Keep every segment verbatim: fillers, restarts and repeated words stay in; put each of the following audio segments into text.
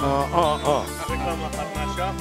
O, o, o. Reklama Harnasia.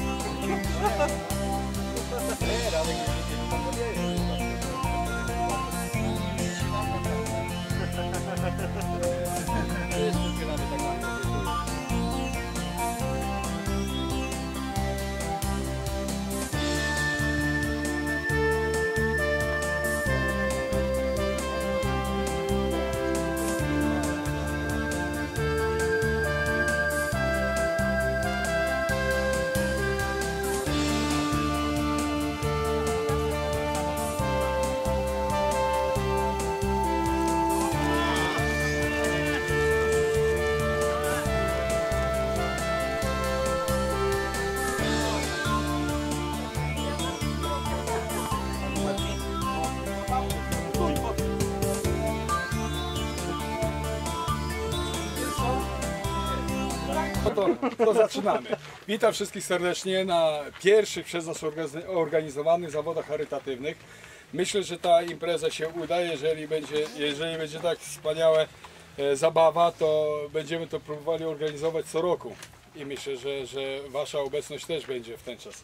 No to, to zaczynamy. Witam wszystkich serdecznie na pierwszych przez nas organizowanych zawodach charytatywnych. Myślę, że ta impreza się uda. Jeżeli będzie, jeżeli będzie tak wspaniała e, zabawa, to będziemy to próbowali organizować co roku. I myślę, że, że Wasza obecność też będzie w ten czas.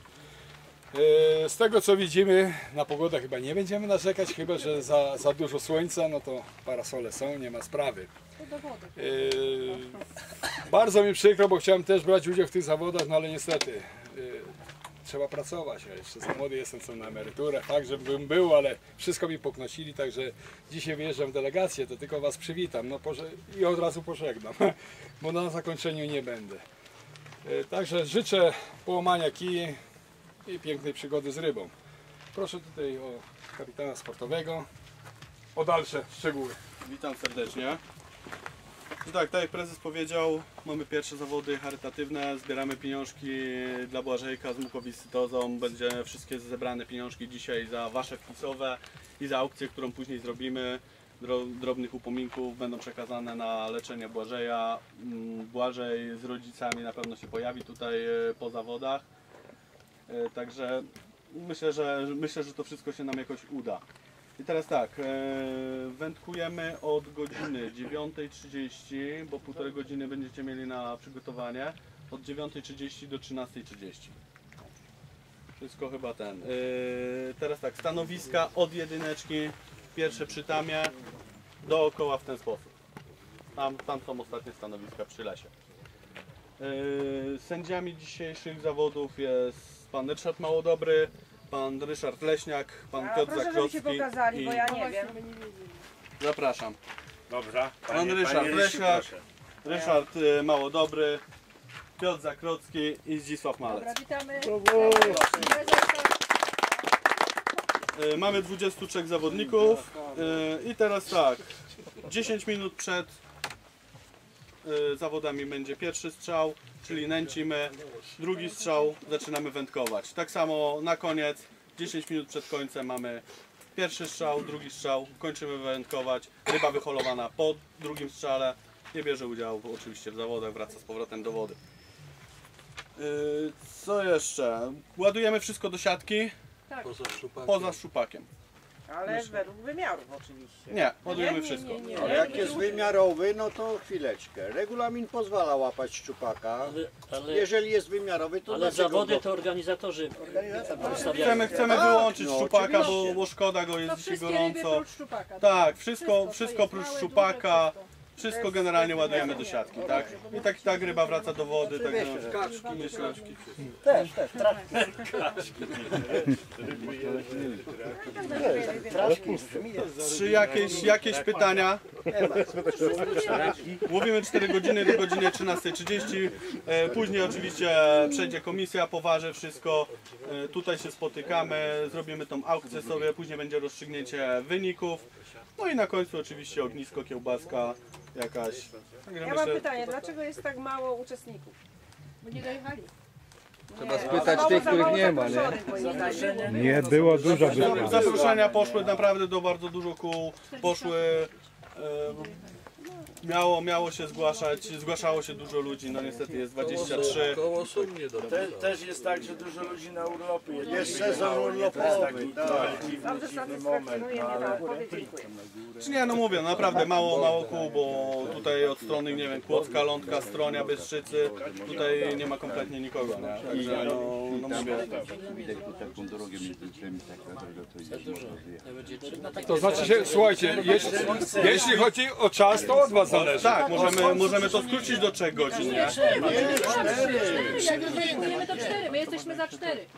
E, z tego co widzimy, na pogodę chyba nie będziemy narzekać, chyba że za, za dużo słońca, no to parasole są, nie ma sprawy. Yy, bardzo mi przykro, bo chciałem też brać udział w tych zawodach, no ale niestety yy, trzeba pracować. Ja jeszcze za młody jestem, co na emeryturę, tak żebym był, ale wszystko mi poknosili, także dzisiaj wyjeżdżam w delegację, to tylko Was przywitam no, i od razu pożegnam, bo na zakończeniu nie będę. Yy, także życzę połamania kij i pięknej przygody z rybą. Proszę tutaj o kapitana sportowego, o dalsze szczegóły. Witam serdecznie. I tak, tak jak prezes powiedział, mamy pierwsze zawody charytatywne, zbieramy pieniążki dla Błażejka z mukowiscydozą. Będzie wszystkie zebrane pieniążki dzisiaj za Wasze wpisowe i za aukcję, którą później zrobimy. Drobnych upominków będą przekazane na leczenie Błażeja. Błażej z rodzicami na pewno się pojawi tutaj po zawodach. Także myślę, że, myślę, że to wszystko się nam jakoś uda. I teraz tak, e, wędkujemy od godziny dziewiątej trzydzieści, bo półtorej godziny będziecie mieli na przygotowanie, od dziewiątej trzydzieści do trzynastej trzydzieści. Wszystko chyba ten. E, teraz tak, stanowiska od jedyneczki, pierwsze przy tamie, dookoła w ten sposób. Tam, tam są ostatnie stanowiska przy lesie. E, sędziami dzisiejszych zawodów jest pan Ryszard Małodobry, pan Ryszard Leśniak, pan Piotr Proszę, Zakrocki. żebyście pokazali, i... bo ja nie wiem. Zapraszam. Dobrze. Pan Panie, Ryszard panie Leśniak, proszę. Ryszard y, Małodobry, Piotr Zakrocki i Zdzisław Malec. Dobra, witamy. Y, mamy dwudziestu trzech zawodników y, i teraz tak, dziesięć minut przed y, zawodami będzie pierwszy strzał, czyli nęcimy, drugi strzał, zaczynamy wędkować. Tak samo na koniec, dziesięć minut przed końcem mamy pierwszy strzał, drugi strzał, kończymy wędkować, ryba wyholowana po drugim strzale, nie bierze udziału oczywiście w zawodach, wraca z powrotem do wody. Yy, co jeszcze? Ładujemy wszystko do siatki, Tak. poza szczupakiem. Ale według wymiarów oczywiście. Nie, ładujemy Nie, nie, wszystko. nie, nie. Ale jak jest wymiarowy, no to chwileczkę. Regulamin pozwala łapać szczupaka. Ale, ale, Jeżeli jest wymiarowy, to ale dlaczego zawody go... to organizatorzy ustawiają. Chcemy, chcemy Tak, wyłączyć no, szczupaka, bo, oczywiście. bo szkoda go, To jest dzisiaj wszystkie ryby gorąco. prócz szczupaka. Tak, wszystko, Wszystko, co wszystko jest prócz małe, szczupaka, duże, wszystko generalnie ładujemy do siatki, tak? I tak, tak ryba wraca do wody, także myślę, Też, też, Czy jakieś, jakieś pytania? Mówimy cztery godziny do godziny trzynastej trzydzieści. E, Później oczywiście przejdzie komisja, poważy wszystko. E, Tutaj się spotykamy, zrobimy tą aukcję sobie, później będzie rozstrzygnięcie wyników. No i na końcu oczywiście ognisko, kiełbaska jakaś. Także Ja mam myślę, pytanie, dlaczego jest tak mało uczestników? Bo nie dojechali. Trzeba spytać tych, których nie ma, nie? Nie było dużo wypadków. zaproszenia poszły naprawdę do bardzo dużo kół, poszły, e, miało, miało się zgłaszać, zgłaszało się dużo ludzi, no niestety jest dwadzieścia trzy. Te, też jest tak, że dużo ludzi na urlopy jedzie. Jest sezon To jest urlopowy, taki tak. dziwny, Dobrze, dziwny moment, satysfakcjonuje no, mnie ta ale odpowiedź, dziękuję. Czy nie, no mówię, no naprawdę mało, mało kół, bo tutaj od strony, nie wiem, Kłodzka, Lądka, Stronia, Bystrzycy, tutaj nie ma kompletnie nikogo, nie? Także no, no mówię. Widać tu taką drogę między tym, taka droga to jest. To znaczy się, słuchajcie, jeśli, jeśli chodzi o czas, to od was zależy. Tak, możemy, możemy to skrócić do trzech godzin, nie? Realizujemy to cztery, my jesteśmy za cztery.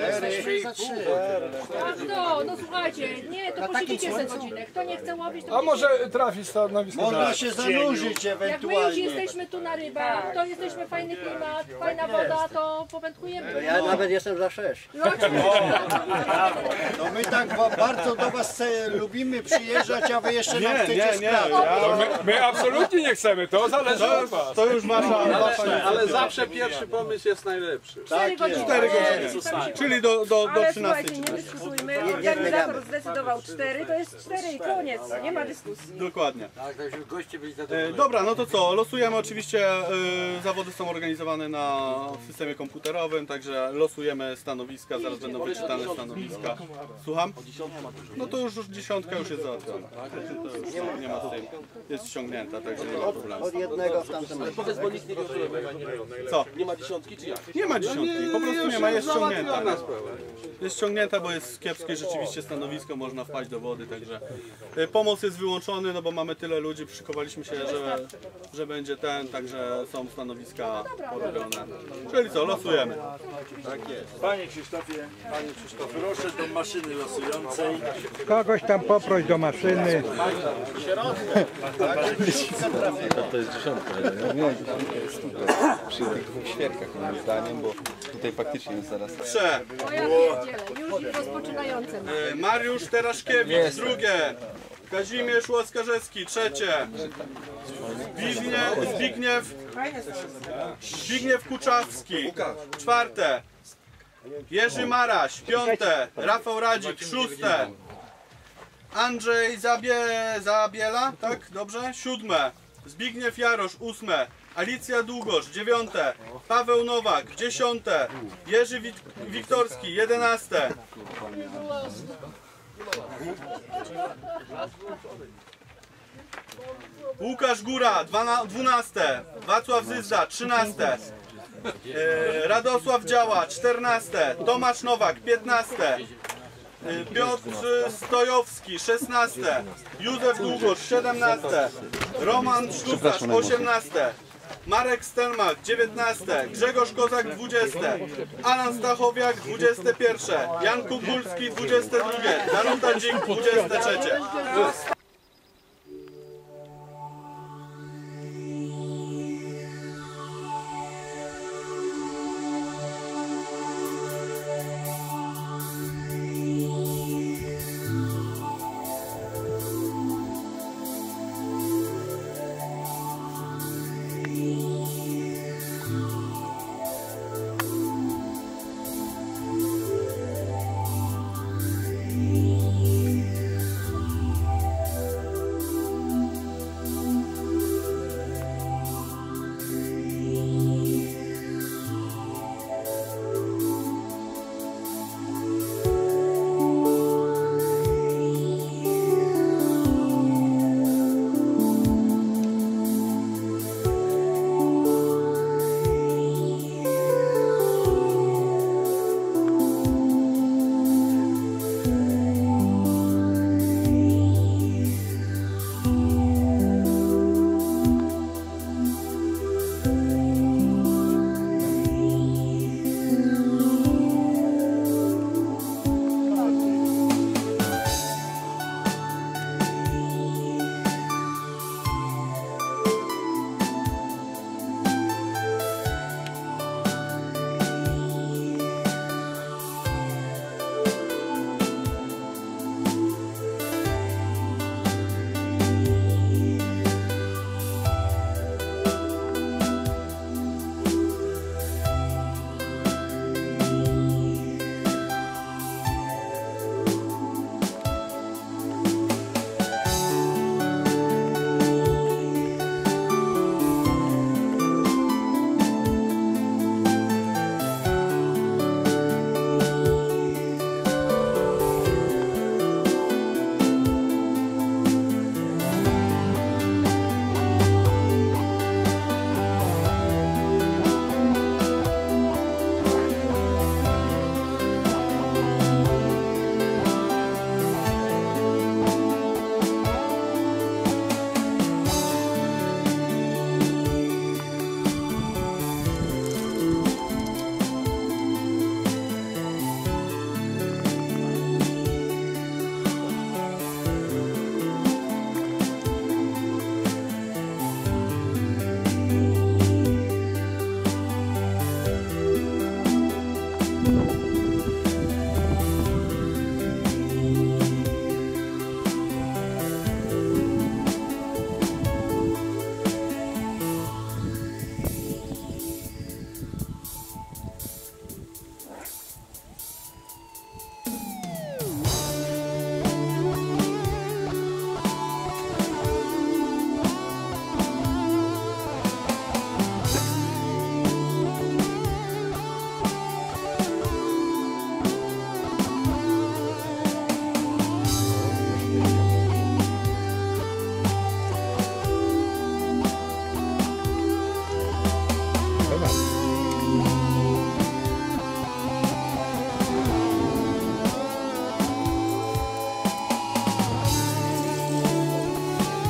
A kto? No słuchajcie, nie, to posiedzicie sobie godzinę. Kto nie chce łowić, to A może trafi stanowisko? Można się zanurzyć jak my już ewentualnie. jesteśmy tu na rybach, to jesteśmy fajny klimat, fajna woda, to powędkujemy. Ja nawet jestem za sześć. No, oczywiście. No my tak wa- bardzo do was e, lubimy przyjeżdżać, a wy jeszcze nam Nie, chcecie nie, nie, sprawy. To my, my absolutnie nie chcemy, to zależy To, od was. to już wasza, wasza Ale zawsze pierwszy pomysł jest najlepszy. cztery godziny. cztery godziny, czyli do, do, do Ale trzynastej. słuchajcie, nie dyskutujmy. Organizator zdecydował cztery, to jest cztery i koniec. Nie ma dyskusji. Dokładnie. Tak, tak, żeby goście byli E, zadowoleni. dobra, no to co? Losujemy oczywiście. E, zawody są organizowane na systemie komputerowym, także losujemy stanowiska, zaraz będą wyczytane stanowiska. Słucham? No to już, już dziesiątka już jest załatwiona. To już nie, nie ma z tym. Jest ściągnięta, także nie ma problemu. Od jednego w tamtym Powiedz, bo nikt nie rozumie. Co? Nie ma dziesiątki czy jak? Nie ma dziesiątki, po prostu nie ma, jest ściągnięta. Załatwiona sprawa. Jest ściągnięta, bo jest kiepskie rzeczywiście stanowisko, można wpaść do wody, także e, pomoc jest wyłączony, no bo mamy tyle ludzi, przykowaliśmy się, że, że będzie ten, także są stanowiska porobione. Czyli co, losujemy. Panie Krzysztofie, panie Krzysztofie, proszę do maszyny losującej. Kogoś tam poproś do maszyny. Przy tych dwóch świerkach moim zdaniem, bo tutaj faktycznie jest zaraz. Trze. O ja pierdzielę, już rozpoczynającym. E, Mariusz Teraszkiewicz, drugie. Kazimierz Łaskarzewski, trzecie. Zbigniew, Zbigniew, Zbigniew Kuczawski, czwarte. Jerzy Maraś, piąte. Rafał Radzik, szóste. Andrzej Zabie, Zabiela, tak? Dobrze? Siódme. Zbigniew Jarosz, ósme. Alicja Długosz, dziewiąte. Paweł Nowak, dziesiąte. Jerzy Wit Wiktorski, jedenaste. Łukasz Góra, dwunaste. Wacław Zyzda, trzynaste. E, Radosław Działa, czternaste. Tomasz Nowak, piętnaste. E, Piotr Stojowski, szesnaste. Józef Długosz, siedemnaste. Roman Szlusarz, osiemnaste. Marek Stelmach, dziewiętnaste. Grzegorz Kozak, dwudzieste. Alan Stachowiak, dwudzieste pierwsze. Jan Kukulski, dwudzieste drugie. Danuta Dzik, dwudzieste trzecie.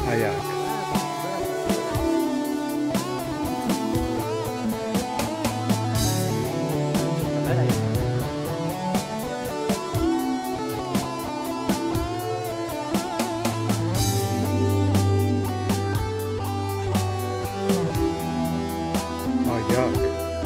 A jak? A jak?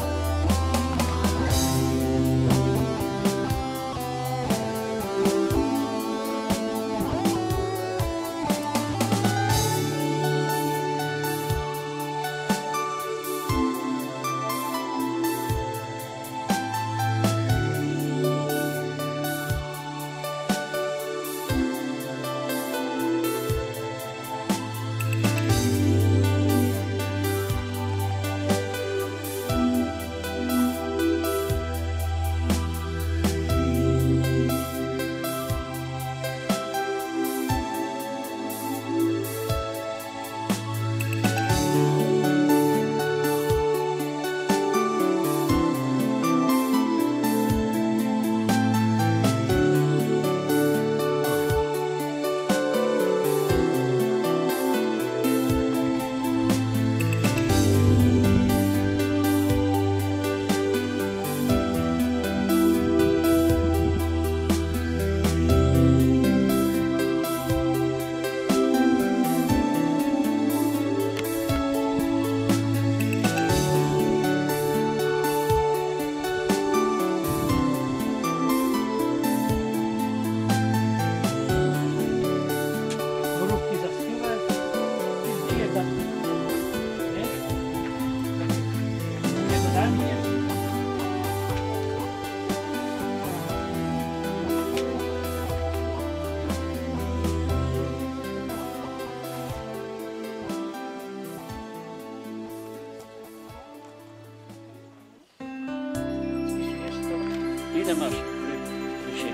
Ile masz dzisiaj?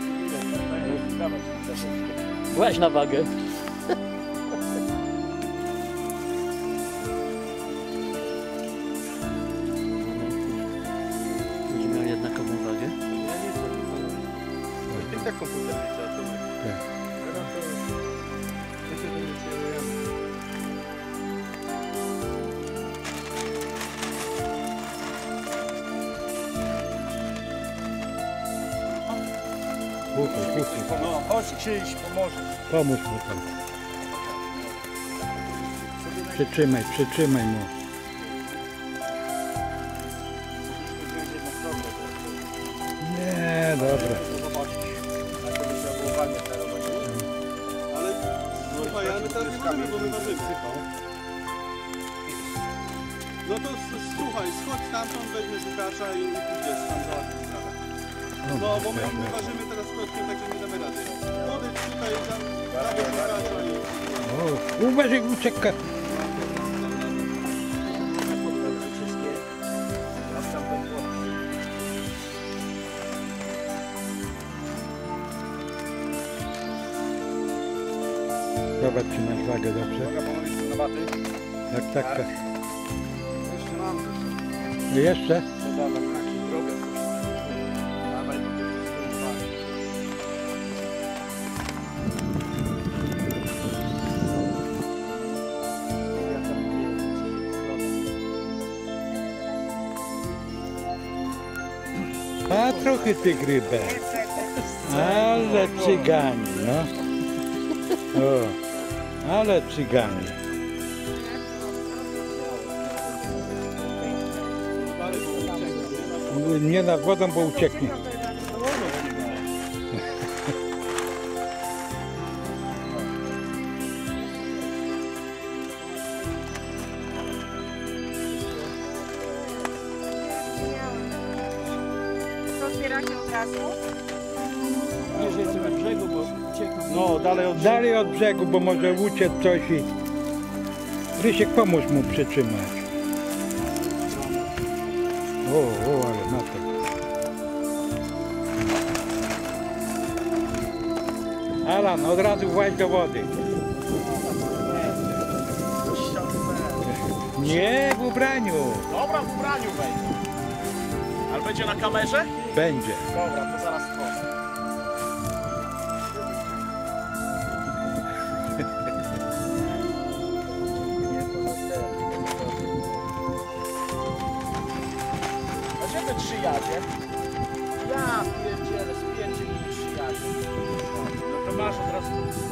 Właź na wagę. Nie miał jednaką wagę? Tak komputer liczy, Kupuj, kupuj. No, chodź Krzyś, pomożesz. Pomóż mu tam. Przytrzymaj, przytrzymaj mu. Nie, dobra. ale słuchaj, ale my teraz nie możemy, bo my ważymy. No to s- słuchaj, schodź stamtąd, weźmiesz Łukasza i i pójdziesz tam załatwić sprawę. No bo my, my ważymy teraz kotkiem, także nie damy rady. Podejdź tutaj, tam, zabierz Łukasza i... O, uważaj, ucieka. Zobacz, czy masz wagę dobrze. Tak, tak, tak. No jeszcze? A trochę tych rybek. Ale cygani, no. O, ale cygani. Nie nad wodą, bo ucieknie. To zbieracie od razu? Bliżej sobie brzegu, bo uciekną. No, dalej od... Dalej od brzegu, bo może uciec coś i... Rysiek, pomóż mu przytrzymać. O, o, ale na to. Alan, od razu właź do wody. Nie, w ubraniu. Dobra, w ubraniu będzie. Ale będzie na kamerze? Będzie. Dobra, to zaraz wchodzę. przyjadzie. Ja pierdzielę, spierdziel mi przyjadzie. No to masz od razu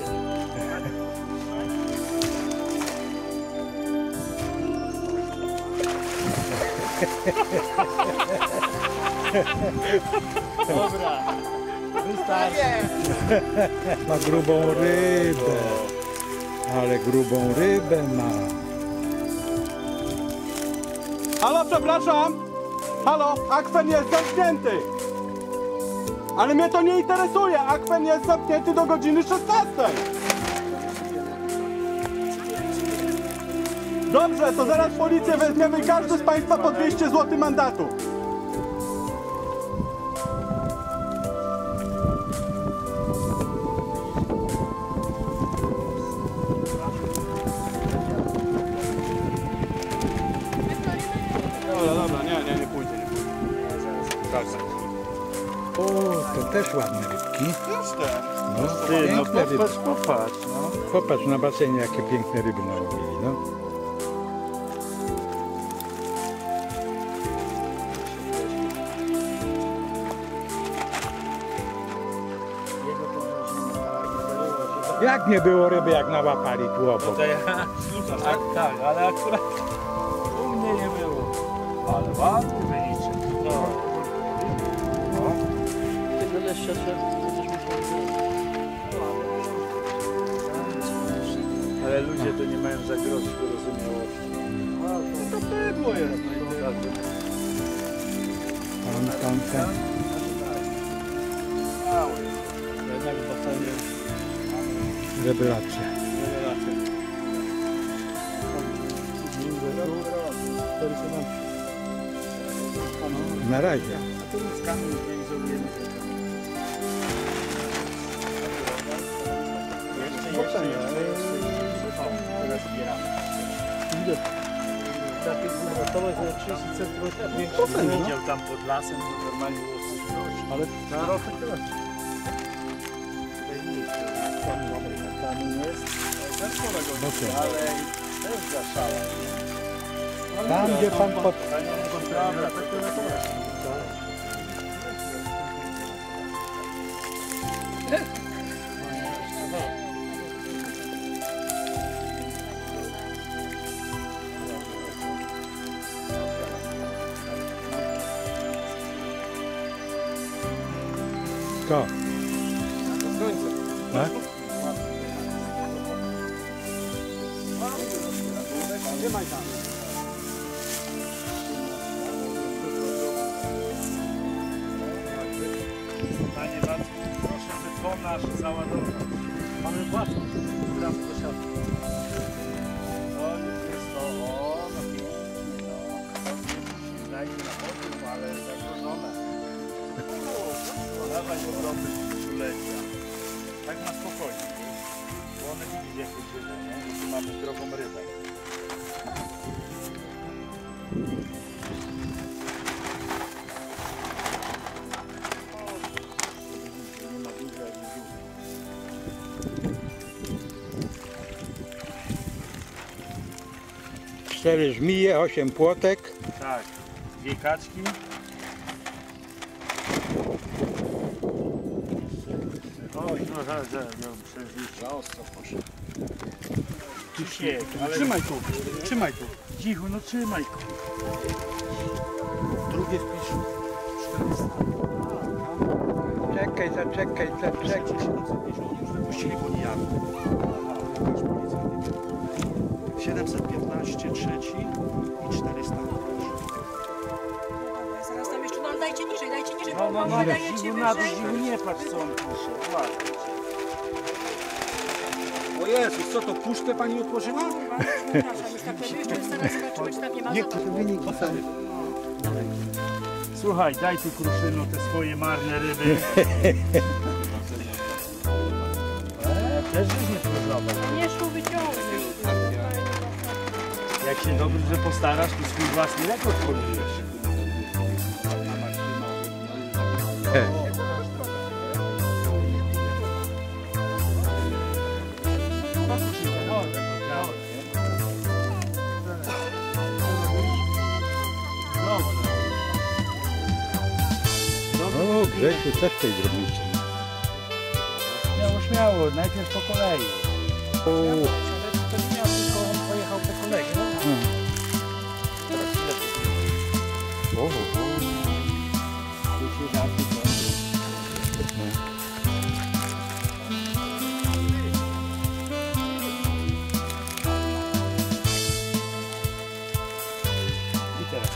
dobra, wystarczy. Ma grubą rybę. Ale grubą rybę ma. Halo, przepraszam! Halo, akwen jest zamknięty! Ale mnie to nie interesuje! Akwen jest zamknięty do godziny szesnastej! Dobrze, to zaraz policję weźmiemy i każdy z Państwa po dwieście złotych mandatu. Dobra, dobra, nie, nie, nie pójdzie, nie pójdzie. Tak, tak. O, to też ładne rybki. Jasne. No, Ty, no piękne ryby. popatrz, popatrz, no. Popatrz na basenie, jakie piękne ryby narobili, no. Jak nie było ryby, jak nałapali tu obok? To ja, tak, tak, ale akurat u mnie nie było. Ale ładny wyliczek. No. No. Tego leszcza trzeba chociaż musiał Ale ludzie to nie mają za grosz wyrozumiałości. To bydło jest. Tam, tam, tam. Jednak w basenie Rewelacja. Na razie. widział tam pod lasem, to normalnie było coś groszy. Ale trochę tyle. Tutaj nic. Tam jest. Ale też zaszalał. Tam, gdzie pan pod... Co? A? Trzymaj tam. Panie Wacku, proszę wykonać załadować. Mamy własną bramę do siatki. To już jest to, o, no pięknie, no. Dajcie na podróż, ale zagrożone. Dawaj obroty stulecia. Tak na spokojnie, bo one widzisz jakie żywe, nie? Bo tu mamy drogą rybę. Cztery żmije, osiem płotek. Tak, dwie kaczki. Oj, no zaraz, zaraz, ja przejrzę. Ciszej, ale... Trzymaj tu, trzymaj tu. Cicho, no trzymaj. Drugie wpisz. Czekaj, zaczekaj, zaczekaj. Wypuścili, bo nie jadą. siedemset piętnaście, trzeci i czterysta. Zaraz tam jeszcze, no ale dajcie niżej, dajcie niżej, No, bo no, no, no, dajecie dziwu na dół, wyżej. dziwu nie patrz co on pisze. Ładnie. O Jezus, co to, puszkę pani otworzyła? Przepraszam, już tak powiem, jeszcze zaraz zobaczymy, czy tam nie ma. Nie, to wyniki są. Słuchaj, daj tu Kruszyno te swoje marne ryby. E, też byś nie spróbował. Nie szło wyciągnie. Jak się dobrze postarasz, to swój własny rekord podbijesz. O, Grzesiu też tej drobnicy. Śmiało, śmiało, najpierw po kolei. O, To nie miał, tylko on pojechał po kolei. No? hmm. Teraz lepiej. o, o. Jeśli da, to I teraz.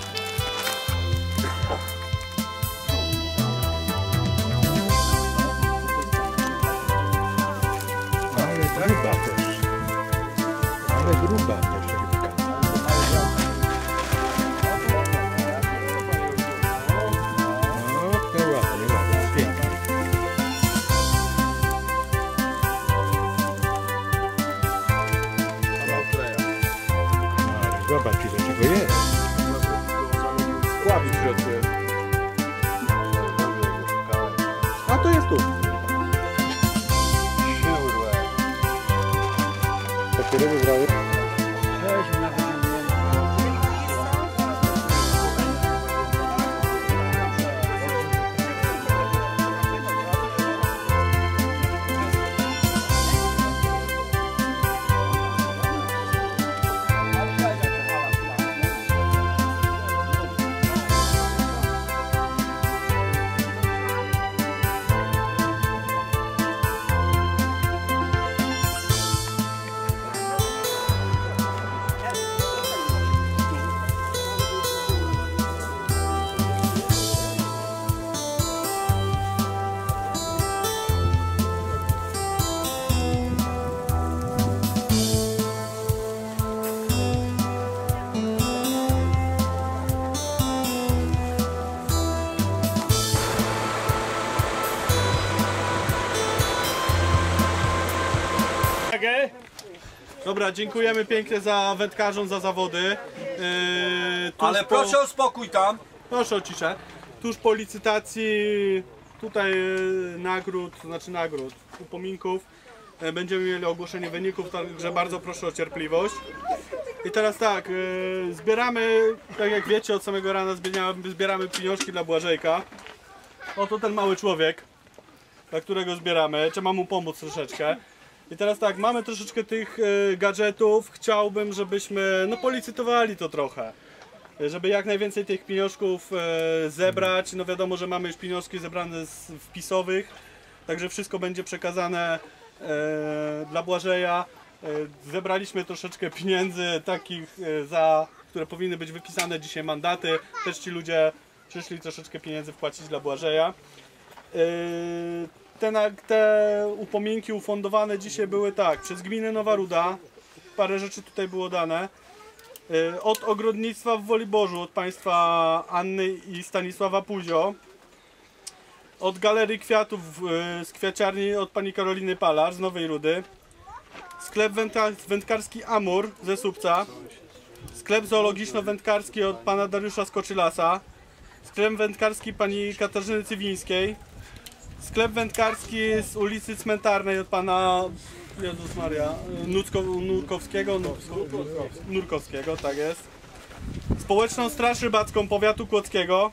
Ale gruba też. Ale gruba też rybka. O, to ładnie, ładnie, pięknie. Ale zobacz, ile tego jest. Kławi w środku. A to jest tu. Takie ryby brały. Weźmy nawet nie Dobra, dziękujemy pięknie za wędkarzom, za zawody. Yy, tuż Ale po- proszę o spokój tam. Proszę o ciszę. Tuż po licytacji tutaj yy, nagród, znaczy nagród, upominków, yy, będziemy mieli ogłoszenie wyników, także bardzo proszę o cierpliwość. I teraz tak, yy, zbieramy, tak jak wiecie, od samego rana zbieramy, zbieramy pieniążki dla Błażejka. Oto ten mały człowiek, dla którego zbieramy, trzeba mu pomóc troszeczkę. I teraz tak, mamy troszeczkę tych y, gadżetów, chciałbym, żebyśmy no policytowali to trochę. Y, Żeby jak najwięcej tych pieniążków y, zebrać. No wiadomo, że mamy już pieniążki zebrane z wpisowych, także wszystko będzie przekazane y, dla Błażeja. Y, zebraliśmy troszeczkę pieniędzy takich, y, za które powinny być wypisane dzisiaj mandaty. Też ci ludzie przyszli troszeczkę pieniędzy wpłacić dla Błażeja. Y, Te, na- te upominki ufundowane dzisiaj były tak, przez gminę Nowa Ruda, parę rzeczy tutaj było dane, y, od ogrodnictwa w Woliborzu, od państwa Anny i Stanisława Puzio, od Galerii Kwiatów y, z kwiaciarni od pani Karoliny Palarz z Nowej Rudy, sklep wędka- wędkarski Amur ze Słupca, sklep zoologiczno-wędkarski od pana Dariusza Skoczylasa, sklep wędkarski pani Katarzyny Cywińskiej, sklep wędkarski z ulicy Cmentarnej od pana Jezus Maria Nucko, Nurkowskiego, Nurkowskiego, Nurkowskiego, tak jest. Społeczną Straż Rybacką Powiatu Kłodzkiego,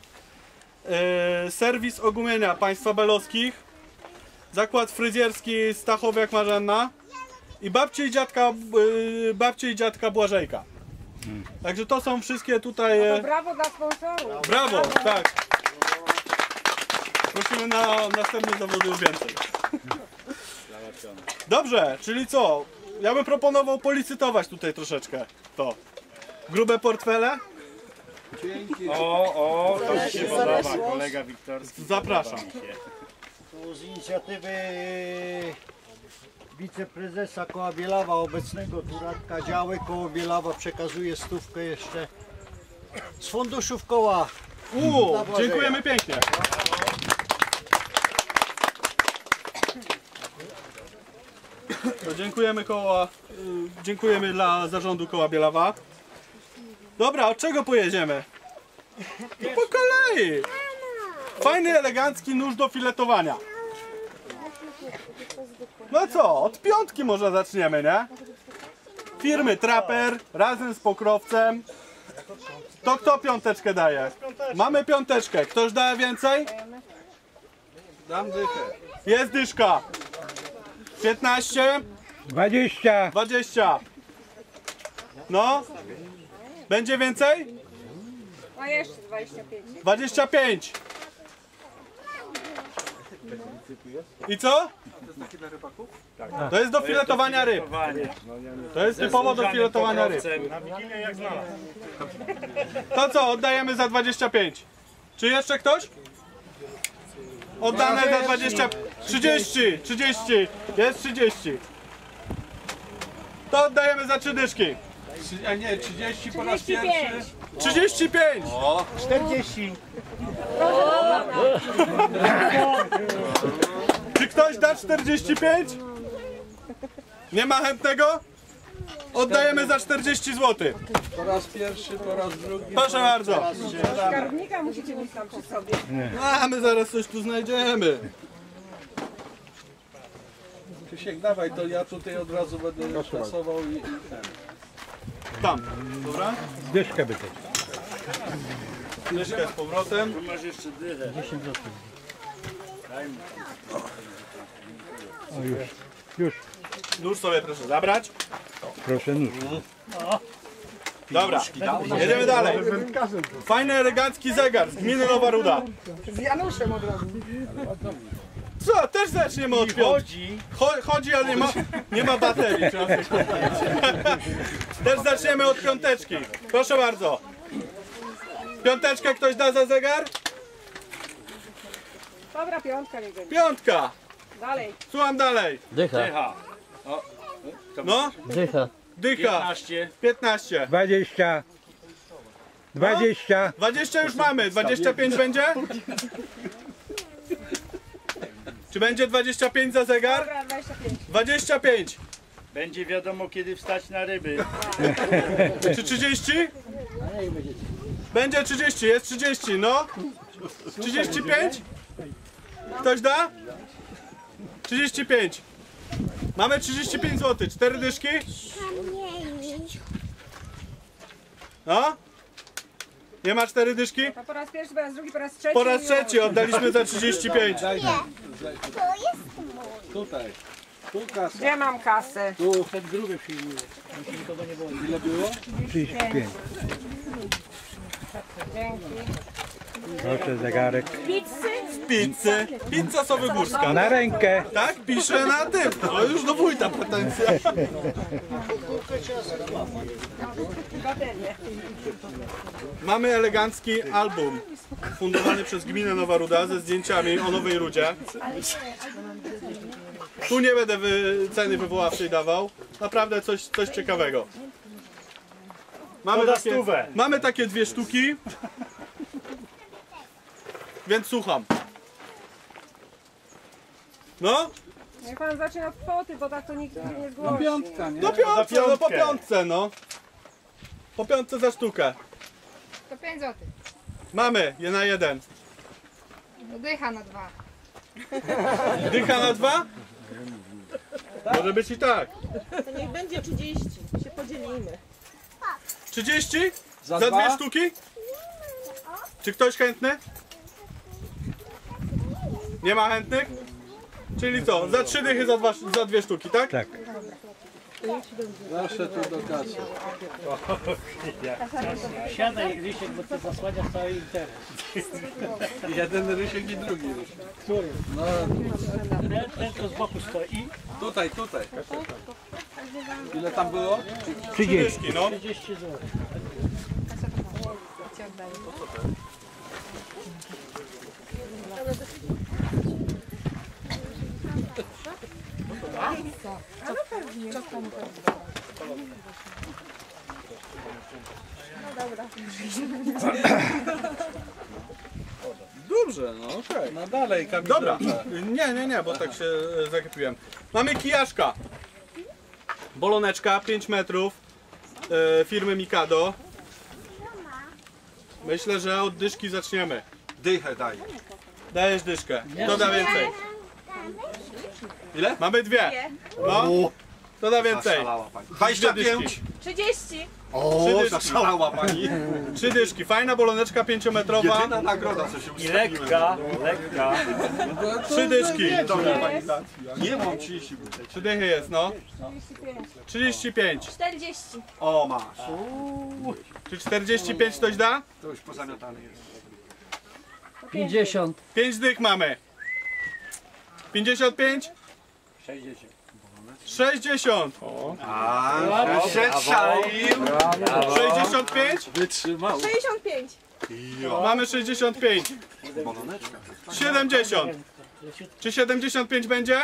e, serwis ogumienia państwa belowskich, zakład fryzjerski Stachowiak Marzanna i babcie i dziadka, e, babcie i dziadka Błażejka. Także to są wszystkie tutaj. To E, brawo dla sponsorów. brawo, tak. Prosimy na następne zawody o więcej. Dobrze, czyli co? Ja bym proponował policytować tutaj troszeczkę to. Grube portfele? O, o, to mi się podoba, kolega Wiktorski. Zapraszam. To z inicjatywy wiceprezesa Koła Bielawa, obecnego tu Radka Działy. Koło Bielawa przekazuje stówkę jeszcze z funduszów koła. Uuu, dziękujemy pięknie. To dziękujemy koła, y, dziękujemy dla zarządu Koła Bielawa. Dobra, od czego pojedziemy? No po kolei. Fajny, elegancki nóż do filetowania. No co, od piątki może zaczniemy, nie? Firmy Trapper razem z pokrowcem. To kto piąteczkę daje? Mamy piąteczkę. Ktoś daje więcej? Dam dychę. Jest dyszka. piętnaście, dwadzieścia, dwadzieścia. No. Będzie więcej? A jeszcze dwadzieścia pięć. dwadzieścia pięć. I co? To jest do filetowania ryb. To jest typowo do filetowania ryb. Na Wigilię jak znalazł. To co, oddajemy za dwadzieścia pięć. Czy jeszcze ktoś? Oddane za dwadzieścia... trzydzieści, trzydzieści. Jest trzydzieści. To oddajemy za trzy dyszki. Trzy- A nie, trzydzieści po raz trzydzieści pierwszy. pięć. trzydzieści pięć. czterdzieści. Czy ktoś da czterdzieści pięć? Nie ma chętnego? Oddajemy za czterdzieści złotych. Po raz pierwszy, po raz drugi. Proszę bardzo. Skarbnika musicie mieć tam przy sobie. No, a my zaraz coś tu znajdziemy. Krzysiek, dawaj, to ja tutaj od razu będę stosował i, i ten. Tam. Dobra? dyszkę by też. Dyszkę z powrotem. Tu masz jeszcze dychę. O już, już. Nóż sobie proszę zabrać. Proszę nóż. Dobra, jedziemy dalej. Fajny, elegancki zegar z gminy Nowa Ruda. Z Januszem od razu. Co? Też zaczniemy od piątki. Chodzi. Chodzi, ale nie ma, nie ma baterii. Trzeba sobie kupić. Też zaczniemy od piąteczki. Proszę bardzo. Piąteczkę ktoś da za zegar? Dobra, piątka nie będzie. Piątka. Dalej. Słucham dalej. Dycha. Dycha. No, Dycha. dycha. piętnaście. piętnaście. dwadzieścia, dwadzieścia, dwadzieścia już mamy. dwadzieścia pięć będzie? Czy będzie dwadzieścia pięć za zegar? Dobra, dwadzieścia pięć. dwadzieścia pięć. Będzie wiadomo kiedy wstać na ryby. Czy trzydzieści? Będzie trzydzieści, jest trzydzieści, no. trzydzieści pięć? Ktoś da? trzydzieści pięć. Mamy trzydzieści pięć złotych, cztery dyszki? No? Nie ma cztery dyszki? To po raz pierwszy, po raz drugi, po raz trzeci. Po raz trzeci oddaliśmy za trzydzieści pięć. Tutaj. Tu kasa. Gdzie mam kasę? Tu. Ten gruby przyjmuje. Ile było? trzydzieści pięć. Dzięki. Proszę zegarek. Pizzy. Pizza Sobogórska. Na rękę. Tak? Piszę na tym. To już do wójta pretensja. Baterie. Mamy elegancki album fundowany przez gminę Nowa Ruda ze zdjęciami o Nowej Rudzie. Tu nie będę wy, ceny wywoławczej dawał. Naprawdę coś, coś ciekawego. Mamy Poda takie, stówę. mamy takie dwie sztuki. Więc słucham. No? Niech pan zacznie od kwoty, bo tak to nikt nie zgłosi. Piątka, nie? Do piątce, Za no po piątkę. piątce, no. Po piątce za sztukę. To pięć złotych. Mamy, je na jeden. Dycha na dwa. Dycha na dwa? Może być i tak. To niech będzie trzydzieści, się podzielimy. trzydzieści? Za Za dwa? dwie sztuki? Czy ktoś chętny? Nie ma chętnych? Czyli co? Za trzy dychy za, dwa, za dwie sztuki, tak? Tak. Zawsze tu do kasy. Siadaj, Rysiek, bo ty zasłaniasz cały interes. Jeden Rysiek i drugi Rysiek. Który? No Ten, ten to z boku stoi. tutaj, tutaj. Ile tam było? trzydzieści. Dyszki, no. trzydzieści złotych. Dobrze, no okej. No dalej, Kamil. Dobra. Nie, nie, nie, bo tak się e, zaczepiłem. Mamy kijaszka. Boloneczka, pięć metrów. E, firmy Mikado. Myślę, że od dyszki zaczniemy. Dychę daj. Dajesz dyszkę. Kto da więcej? Ile? Mamy dwie. No. Kto da więcej? dwadzieścia pięć. trzydzieści. O, Trzy dyszki. zaszalała pani. Trzy dyszki. Fajna boloneczka pięciometrowa. Jedyna nagroda, co się I lekka, lekka. Trzy dyszki. Nie mam trzydzieści. Trzy dychy jest, no. trzydzieści pięć. czterdzieści. O, masz. Czy czterdzieści pięć ktoś da? To już pozamiatane jest. pięćdziesiąt. pięć dych mamy. pięćdziesiąt pięć? sześćdziesiąt. sześćdziesiąt. A, się szalił. sześćdziesiąt pięć? Wytrzymał. sześćdziesiąt pięć. Mamy sześćdziesiąt pięć. Boloneczka. siedemdziesiąt. Czy siedemdziesiąt pięć będzie?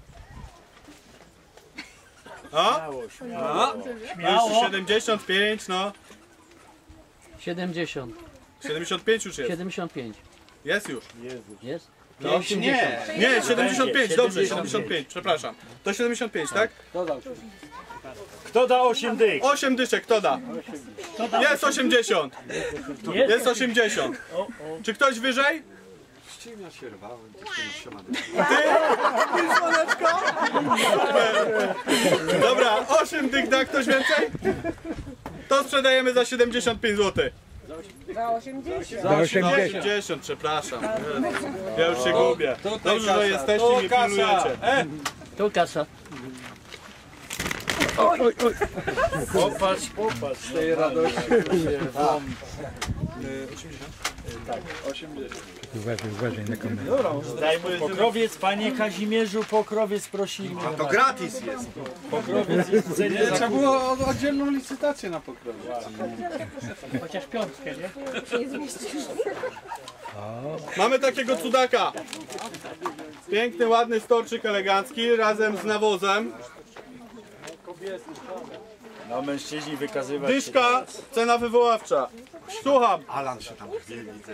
O? Już siedemdziesiąt pięć, no. siedemdziesiąt. siedemdziesiąt pięć już jest. siedemdziesiąt pięć. Jest już. Jest? No. osiemdziesiąt. Nie, siedemdziesiąt pięć, dobrze, siedemdziesiąt pięć, przepraszam. To siedemdziesiąt pięć, tak? Kto da osiem dych? osiem dyszek, kto da? Jest osiemdziesiąt. Jest osiemdziesiąt. Czy ktoś wyżej? Ściemnia się rwałem, dziewczyny Ty? Ty, słoneczko? Super. Dobra, osiem dych da ktoś więcej? To sprzedajemy za siedemdziesiąt pięć złotych. Za osiemdziesiąt. Za osiemdziesiąt. osiemdziesiąt, przepraszam. Ja już się gubię. Dobrze, że jesteście i mnie pilnujecie. Tu kasa. Oj, oj, oj. Popatrz, popatrz. Z tej radości się wam. Tak, osiemdziesiąt. Uważaj, uważaj na kamerę. Daj mu pokrowiec, panie Kazimierzu, pokrowiec prosimy. A to gratis jest. Pokrowiec jest w cenie. Nie, trzeba było oddzielną licytację na pokrowie. Chociaż piątkę, nie? Mamy takiego cudaka. Piękny, ładny storczyk elegancki razem z nawozem. No mężczyźni wykazywać się Dyszka, teraz. cena wywoławcza. Słucham. Alan się tam chwili, widzę.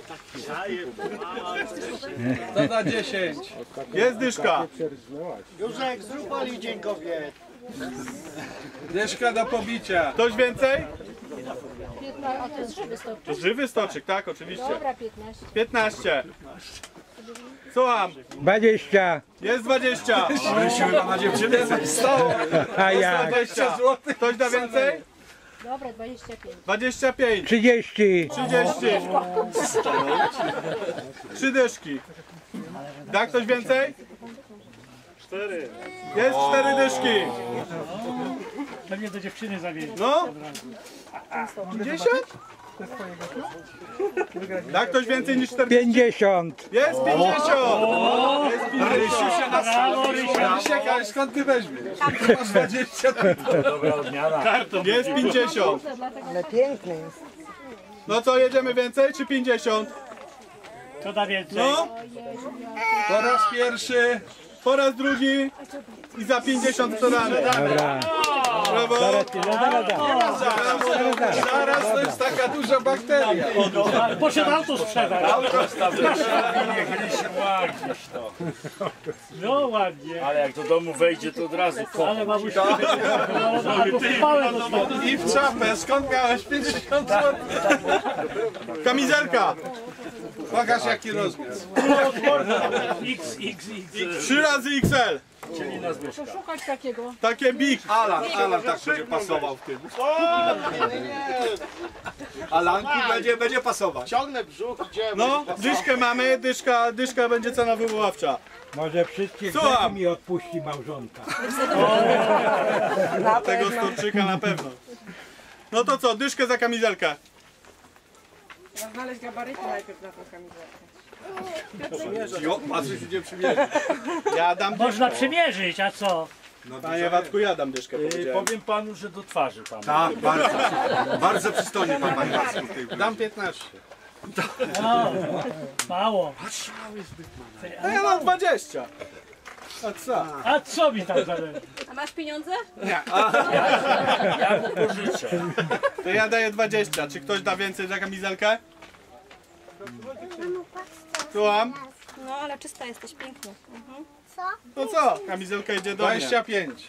To na dziesięć. Jest dyszka. Józek, zrób Ali Dzień Kobiet. Dyszka do pobicia. Ktoś więcej? A to jest żywy stop. To żywy stoczyk, tak, oczywiście. Dobra, piętnaście. piętnaście. Słucham. dwadzieścia. Jest dwadzieścia. Chyba na dziewczynę Stało. A jak? dwadzieścia. Ktoś da więcej? Dobra, dwadzieścia pięć. dwadzieścia pięć. trzydzieści. trzydzieści. Trzy dyszki. Da ktoś więcej? Cztery. Jest cztery dyszki. Pewnie do dziewczyny zawieźć. No. pięćdziesiąt? Da ktoś więcej niż czterdzieści? pięćdziesiąt. Jest pięćdziesiąt. Jest pięćdziesiąt. Rysiek, ale skąd ty weźmiesz? Ty masz dwadzieścia. Dobra odmiana. Jest pięćdziesiąt. Ale piękny jest. No co, jedziemy więcej czy pięćdziesiąt? To da więcej. No. Po raz pierwszy. Po raz drugi i za pięćdziesiąt sprzedane. Dobra. Brawo. Zaraz, zaraz, zaraz. Zaraz to jest taka duża bakteria. Poszedł auto sprzedać. Niech się ładnie to. No ładnie. Ale jak do domu wejdzie, to od razu kocha. Ale mamusia. Albo wypałem dostał. I w czapę. Skąd miałeś pięćdziesiąt złotych? Kamizelka. Pokaż jaki rozmiar. X, X, X. Trzy razy X L. Czyli na Zbyszka. Szukać takiego. Takie big. Alan, Alan tak będzie pasował w tym. Alanki będzie, będzie pasować. Ciągnę brzuch, idziemy. No, dyszkę mamy, dyszka, dyszka będzie cena wywoławcza. Może wszystkie Słucham. grzechy mi odpuści małżonka. Tego storczyka na pewno. No to co, dyszkę za kamizelkę. Trzeba znaleźć gabaryty najpierw na tą kamizelkę. Jo, patrz, idzie przymierzyć. Ja dam Można dyszkę. przymierzyć, a co? Panie Wacku, ja dam dyszkę, Yy, powiedziałem. powiem panu, że do twarzy pan. Tak, bardzo. Bardzo przystojnie pan Panie Wacku w tej Dam piętnaście. No, mało. A ja mam dwadzieścia. A co? A co mi tam zależy? A masz pieniądze? Ja mu pożyczę. To ja daję dwadzieścia. Czy ktoś da więcej za kamizelkę? Słucham? No, ale czysta jesteś, piękny. Mhm. No co? Kamizelka idzie do mnie. dwadzieścia pięć.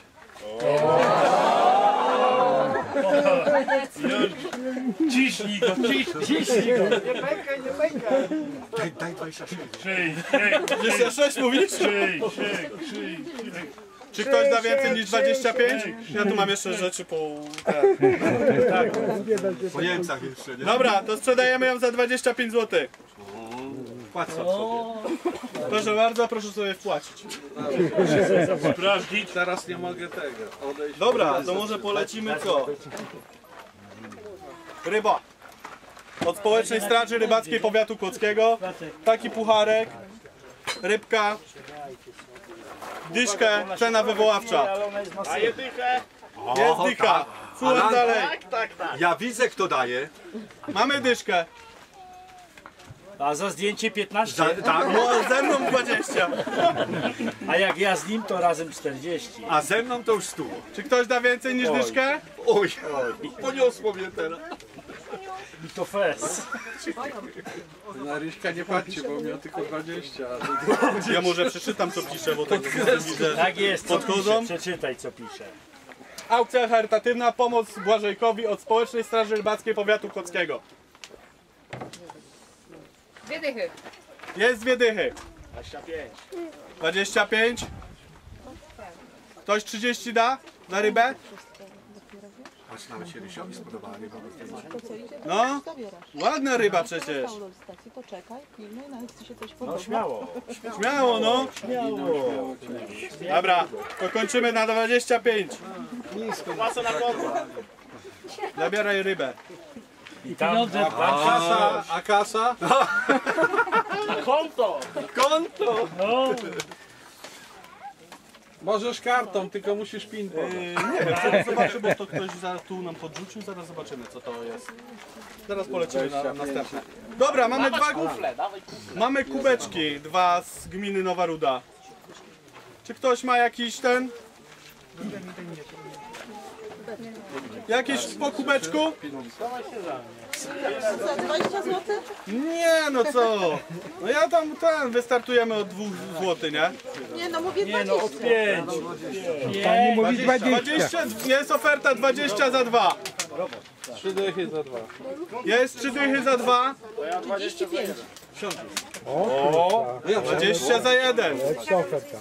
Ciśnij go, ciśnij, ciśnij go. Daj, daj dwadzieścia sześć. Szyj, szyj, dwadzieścia sześć mówisz? szyj, szyj, szyj. Czy ktoś da więcej niż dwadzieścia pięć? Ja tu mam jeszcze rzeczy po... Te. Po Niemcach jeszcze, nie? Dobra, to sprzedajemy ją za dwadzieścia pięć złotych. Płacę sobie. Proszę bardzo, proszę sobie wpłacić. Sprawdzić. Teraz nie mogę tego odejść. Dobra, to może polecimy co? Ryba. Od Społecznej Straży Rybackiej Powiatu Kłodzkiego. Taki pucharek. Rybka. Dyszkę, cena wywoławcza. A jedychę? Jest dycha. Słucham dalej. Tak, tak, tak. Ja widzę, kto daje. Mamy dyszkę. A za zdjęcie piętnaście, Za, tak, No, ze mną dwadzieścia. a jak ja z nim to razem czterdzieści. a ze mną to już stu. Czy ktoś da więcej niż dyszkę? Oj, poniosło mnie teraz. I to fest. Na Ryśka nie patrzcie, bo miał tylko dwadzieścia. Ja może przeczytam co pisze, bo tak widzę. Tak jest, co Podchodzą? pisze, przeczytaj co pisze. Aukcja charytatywna, pomoc Błażejkowi od Społecznej Straży Rybackiej Powiatu Kłodzkiego. Dwie dychy. Jest dwie dychy. dwadzieścia pięć. dwadzieścia pięć. Ktoś trzydzieści da na rybę? Aż nawet się Rysiowi spodobała ryba. No, ładna ryba przecież. Poczekaj, pilnuj, no chce się coś No śmiało. Śmiało, no. Śmiało. Dobra, to kończymy na dwadzieścia pięć. Płacę na konto. Zabieraj rybę. I tam A kasa? A kasa? na konto. Konto! No. Możesz kartą, tylko musisz pin podać. Yy, nie wiem, zaraz zobaczę, bo to ktoś za, tu nam podrzucił, zaraz zobaczymy co to jest. Zaraz polecimy na następne. Dobra, mamy dwa mamy kubeczki, dwa z gminy Nowa Ruda. Czy ktoś ma jakiś ten? Jakieś po kubeczku? Za dwadzieścia złotych? Nie, no co? No ja tam ten, wystartujemy od dwóch złotych, nie? Nie no, mówię Nie no, od pięć. Pani mówi dwadzieścia. dwadzieścia, jest oferta dwadzieścia za dwa. Trzy dychy za dwa. Jest trzy dychy za dwa. trzydzieści pięć. O, dwadzieścia za jeden. Co oferta?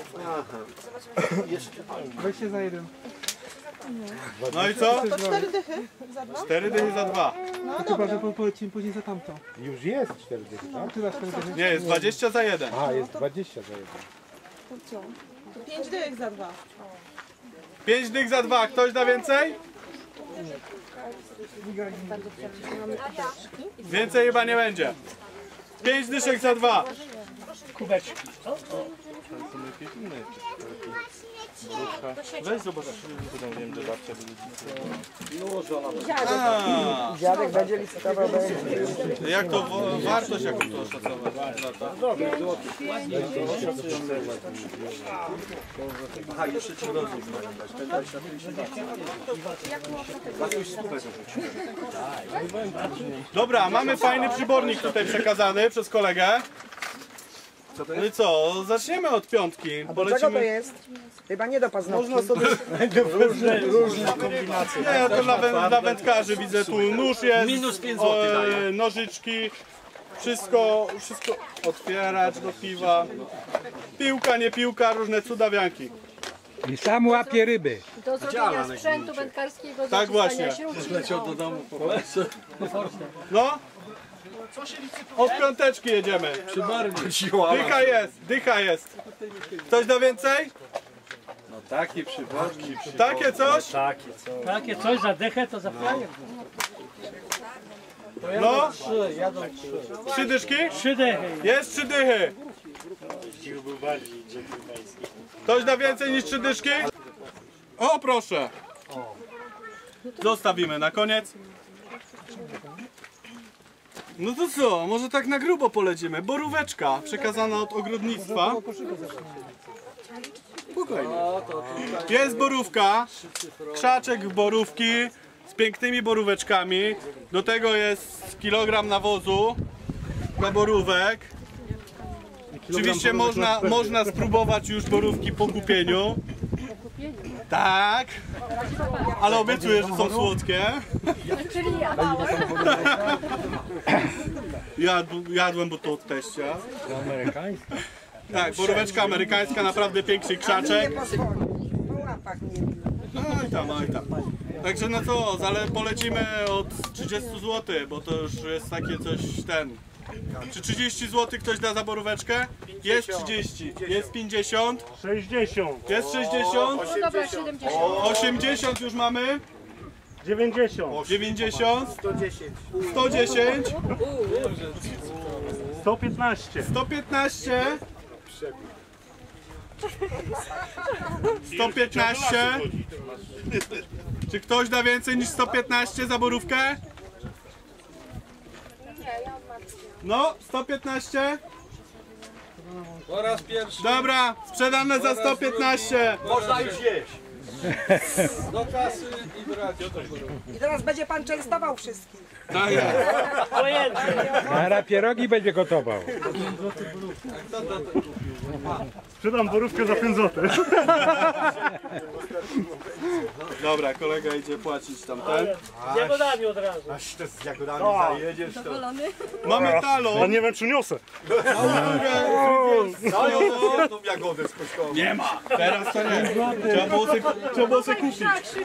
Weźcie za jeden. No i co? To cztery dychy za dwa? cztery dychy za dwa. No dobra. Polecimy później za tamto. Już jest cztery dychy, tak? Czy za cztery dychy? Nie, jest dwadzieścia za jeden. A, jest dwadzieścia za jeden. To co? To pięć dych za dwa. pięć dych za dwa. Ktoś da więcej? Więcej chyba nie będzie. pięć dyszek za dwa. Kubeczki. Weź zobacz. Dziadek będzie licytował. Jak to wa- wartość, jaką to oszacować? za to? Dobra, mamy fajny przybornik tutaj przekazany przez kolegę. No i co? Zaczniemy od piątki. Czego to jest? Chyba nie do paznokci. Można sobie... Różne, różne kombinacje. Nie, to dla, wę- dla wędkarzy widzę, tu nóż jest, Minus pięć złotych e, daje. nożyczki, wszystko, wszystko otwierać do piwa, piłka, nie piłka, różne cudawianki. I sam łapie ryby. Do zrobienia sprzętu wędkarskiego, Tak właśnie. Leciał do domu po lecę. No, od piąteczki jedziemy. Dycha jest, dycha jest. Ktoś da więcej? No taki przyborki. Takie coś? Takie co? Takie coś za dechę to za frajer. No, Jadą trzy. trzy dyszki? Trzy dechy. Jest trzy dychy. Dziś był bardziej dżentelmeński. Ktoś da więcej niż trzy dyszki? O, proszę. Zostawimy na koniec. No to co, może tak na grubo polecimy. Boróweczka przekazana od ogrodnictwa. Spokojnie. Jest borówka, krzaczek borówki z pięknymi boróweczkami. Do tego jest kilogram nawozu dla borówek. Oczywiście można, można spróbować już borówki po kupieniu. Tak, ale obiecuję, że są słodkie. Czyli ja. Jadł, jadłem, bo to od teścia. Amerykański. Tak, boróweczka amerykańska, naprawdę piękny krzaczek. Oj tam, oj tam. Także no co, ale polecimy od trzydziestu złotych, bo to już jest takie coś ten. Czy trzydzieści złotych ktoś da za boróweczkę? Jest trzydzieści, jest pięćdziesiąt, sześćdziesiąt, jest sześćdziesiąt, No dobra, siedemdziesiąt. osiemdziesiąt już mamy, dziewięćdziesiąt, dziewięćdziesiąt, sto dziesięć. sto dziesięć, sto piętnaście, sto piętnaście, sto piętnaście. Czy ktoś da więcej niż sto piętnaście za borówkę? No, sto piętnaście. Po raz pierwszy. Dobra, sprzedane za sto piętnaście. Można już jeść. Do kasy i brać. I teraz będzie pan częstował wszystkich. Tak jest. A na pierogi będzie gotował. sprzedam borówkę za pięć złotych. Dobra, kolega idzie płacić tamten. Z jagodami od razu. Aż te z jagodami zajedziesz to. Zadowolony? Mamy Ja talon. nie wiem czy niosę. No, tą jagodę z kośkołą. Nie ma. Teraz to nie. Trzeba było se, trzeba było se kupić.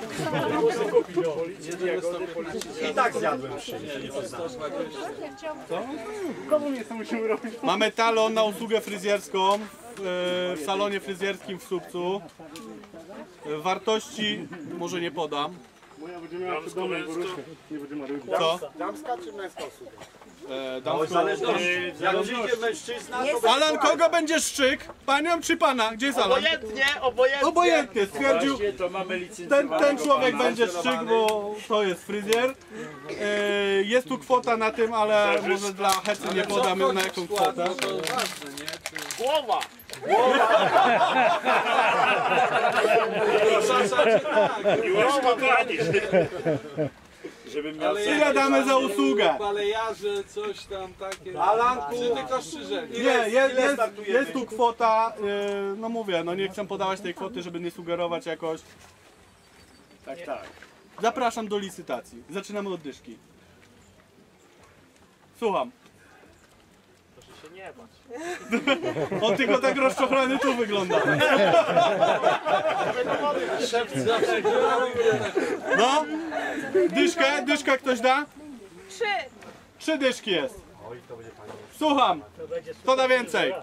I tak zjadłem trzy. Komu nie to musimy robić? Mamy talon na usługę fryzjerską w, w salonie fryzjerskim w Słupcu. Wartości może nie podam. Moja będzie miała przy domu borówkę. Nie będzie ma robić. Co? Damska czy męska usługa? E, No, damsko- zależności. Jak przyjdzie mężczyzna, to Alan, kogo będzie szczyk? Panią czy pana? Gdzie jest Alan? obojętnie, obojętnie. Obojętnie, stwierdził. to mamy Ten, ten człowiek będzie szczyk, bo to jest fryzjer. E, jest tu kwota na tym, ale może dla hecy nie podam na jaką kwotę. Głowa. Miłość kochani. Żebym miał Ile damy za usługę? Balejarze, coś tam takie. Alanku. Czy tylko strzyżenie? Nie, jest, jest, jest tu kwota, yy, no mówię, no nie chcę podawać tej kwoty, żeby nie sugerować jakoś. Tak, tak. Zapraszam do licytacji. Zaczynamy od dyszki. Słucham. Proszę się nie bać. On tylko tak rozczochrany tu wygląda. No, dyszkę, dyszkę ktoś da? Trzy. Trzy dyszki jest. Słucham. Kto da więcej?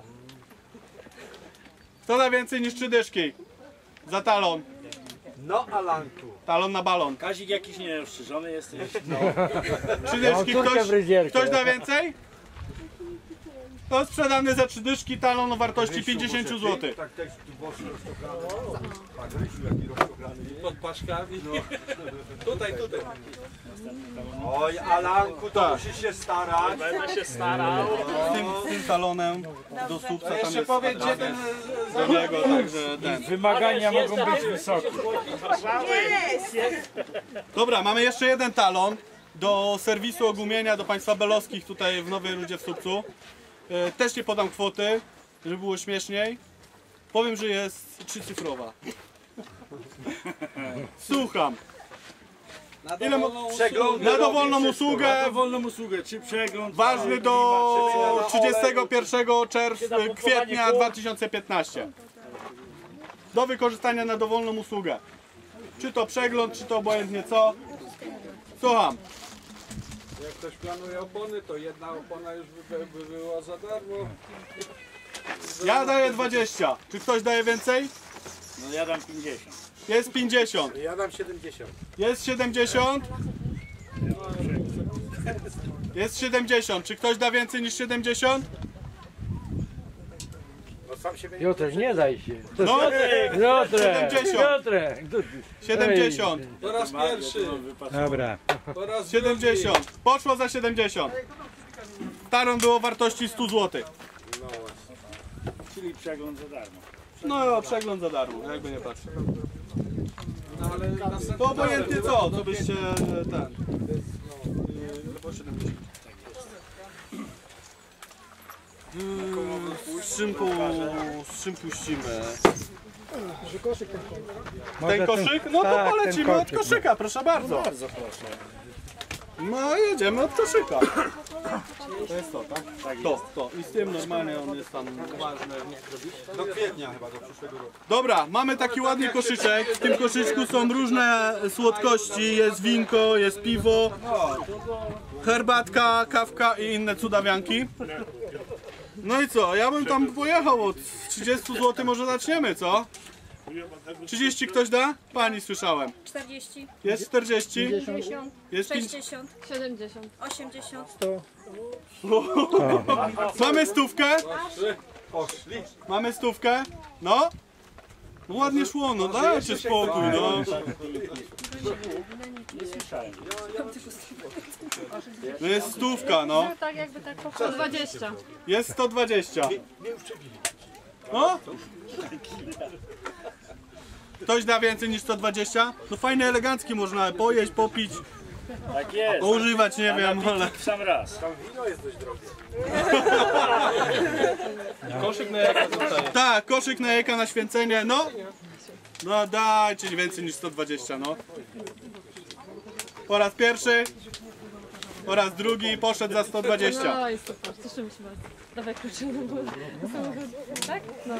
Kto da więcej niż trzy dyszki? Za talon. No, Alanku. Talon na balon. Kazik jakiś nieostrzyżony jesteś. Trzy dyszki, ktoś, ktoś da więcej? To sprzedany za trzy dyszki, talon o wartości pięćdziesiąt złotych. Tak też tu boczny roztograny. Tak, Rysiu jaki roztograny. Pod paszkami. Tutaj, tutaj. Oj, Alanku, to Tak. musisz się starać. Będę się starał. Z tym, z tym talonem do słupca tam Jeszcze jest powiedz, gdzie ten... do niego, także ten. Wymagania mogą być wysokie. Dobra, mamy jeszcze jeden talon do serwisu ogumienia do państwa belowskich tutaj w Nowej Rudzie w Słupcu. E, też nie podam kwoty, żeby było śmieszniej. Powiem, że jest trzycyfrowa. Słucham. Na Ile mo- dowolną Przegląd. Na dowolną usługę, Dowolną usługę, czy przegląd. ważny do trzydziestego pierwszego czerwca, kwietnia dwa tysiące piętnastego. Do wykorzystania na dowolną usługę. Czy to przegląd, czy to obojętnie co. Słucham. Jak ktoś planuje opony, to jedna opona już by, by była za darmo. Ja daję dwadzieścia. Czy ktoś daje więcej? No ja dam pięćdziesiąt. Jest pięćdziesiąt. Ja dam siedemdziesiąt. Jest siedemdziesiąt. Jest siedemdziesiąt. Czy ktoś da więcej niż siedemdziesiąt? No sam się będzie... Piotrek, nie daj się. No, Piotrek, siedemdziesiąt. Piotrek. siedemdziesiąt. Po raz pierwszy. Dobra. Po raz siedemdziesiąt. Poszło za siedemdziesiąt. Taron było wartości sto złotych. Czyli przegląd za darmo. No, przegląd za darmo, jakby nie patrzeć. No, ale następny To obojętnie co, co byście ten. Yy, po siedemdziesiąt. Yy, Z czym, pu, z czym puścimy? Ten koszyk? No to tak, ten polecimy od koszyk, koszyka, proszę bardzo. Bardzo proszę. No jedziemy od koszyka. To jest to, tak? Tak to, jest. To. I z tym normalnie on jest tam ważny. Do kwietnia chyba, do przyszłego roku. Dobra, mamy taki ładny koszyczek. W tym koszyczku są różne słodkości. Jest winko, jest piwo, herbatka, kawka i inne cudawianki. No i co? Ja bym tam pojechał od trzydziestu złotych, może zaczniemy, co? trzydzieści ktoś da? Pani słyszałem. czterdzieści. Jest czterdzieści. pięćdziesiąt. Jest pięć- sześćdziesiąt. siedemdziesiąt. osiemdziesiąt. Mamy stówkę? Mamy stówkę? No? No ładnie szło, no dajcie spokój, no. No jest stówka, no. Tak jakby tak po sto dwadzieścia. Jest sto dwadzieścia. No? Ktoś da więcej niż sto dwadzieścia? No fajny, elegancki można pojeść, popić, Tak jest. używać, nie wiem, ale... W sam raz. Koszyk na jajka zostaje. Tak, koszyk na jajka na święcenie, no. No dajcie więcej niż sto dwadzieścia, no. Po raz pierwszy, po raz drugi poszedł za sto dwadzieścia. Oj, super, cieszymy się bardzo. Dawaj klucze do samochodu. Tak? No.